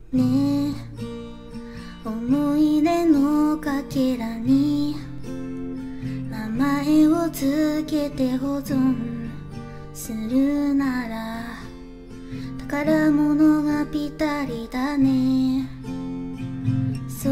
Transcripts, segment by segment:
ねえ、思い出のかけらに名前をつけて保存するなら宝物がぴったりだね。そう、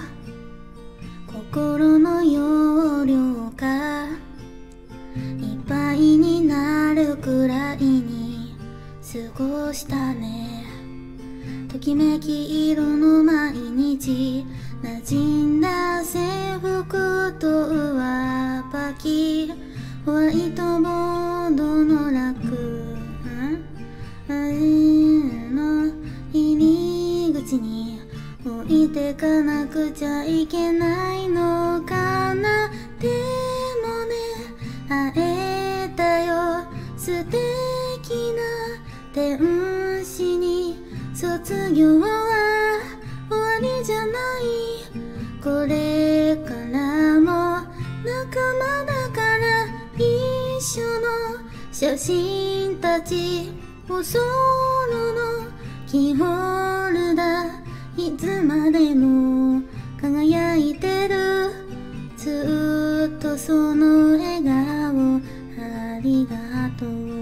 心の容量がいっぱいになるくらいに過ごしたね。ときめき色の毎日、馴染んだ制服と上履き、ホワイトボードの楽の入り口に置いてかなくちゃいけないのかな。でもね、会えたよ、素敵な天使に。卒業は終わりじゃない、これからも仲間だから。一緒の写真たち、おソロのキーホルダー、いつまでも輝いてる。ずっとその笑顔ありがとう。